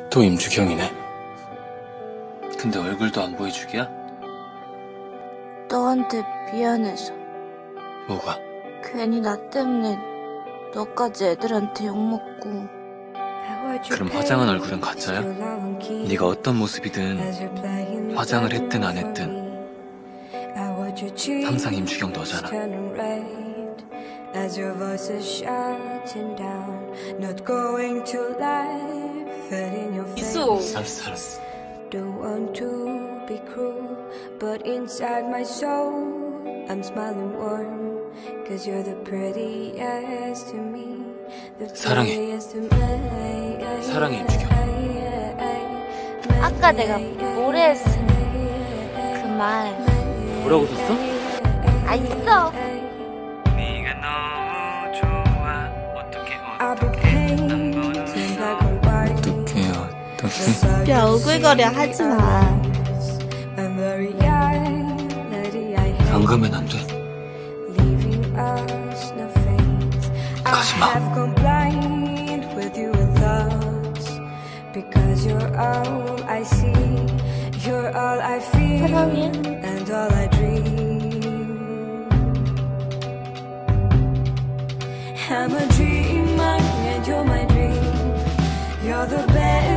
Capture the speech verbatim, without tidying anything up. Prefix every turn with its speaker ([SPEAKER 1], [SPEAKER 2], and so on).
[SPEAKER 1] 또 임주경이네. 근데 얼굴도 안 보여주기야?
[SPEAKER 2] 너한테 미안해서.
[SPEAKER 1] 뭐가?
[SPEAKER 2] 괜히 나 때문에 너까지 애들한테 욕먹고.
[SPEAKER 1] 그럼 화장한 얼굴은 가짜야? 네가 어떤 모습이든 화장을 했든 안 했든 항상 임주경 너잖아.
[SPEAKER 3] 있어.
[SPEAKER 1] 알았어 알았어.
[SPEAKER 4] Don't want to be cruel, but inside my soul I'm smiling warm, cause you're the prettiest to me.
[SPEAKER 1] 사랑해. 사랑해 임주경.
[SPEAKER 2] 아까 내가 뭐래 했으니 그 말.
[SPEAKER 1] 뭐라고 썼어?
[SPEAKER 2] 아 있어.
[SPEAKER 1] 네가 너무 좋아. 어떻게 어떻게 어떻게
[SPEAKER 2] 야 오글거려 하지마.
[SPEAKER 1] 안 가면 안 돼. 가지마.
[SPEAKER 2] 사랑해.
[SPEAKER 4] I'm a dreamer and you're my dream. You're the best.